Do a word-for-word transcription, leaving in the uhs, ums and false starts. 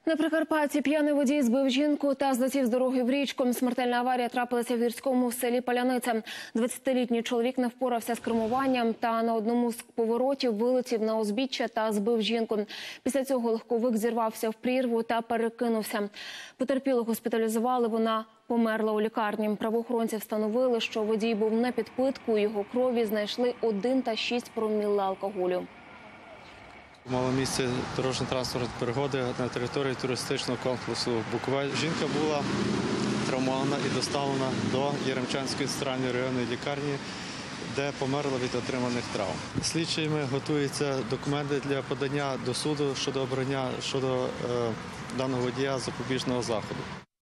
На Прикарпатті п'яний водій збив жінку та злетів з дороги в річку. Смертельна аварія трапилася в гірському селі Паляниця. двадцятилітній чоловік не впорався з кермуванням та на одному з поворотів вилетів на узбіччя та збив жінку. Після цього легковик зірвався в прірву та перекинувся. Потерпілу госпіталізували, вона померла у лікарні. Правоохоронці встановили, що водій був на підпитку, у його крові знайшли один та шість проміле алкоголю. Мало місце дорожньо-транспортної пригоди на території туристичного комплексу Буковель. Жінка була травмована і доставлена до Яремчанської центральної районної лікарні, де померла від отриманих травм. Слідчими готуються документи для подання до суду щодо обрання щодо е, даного водія запобіжного заходу.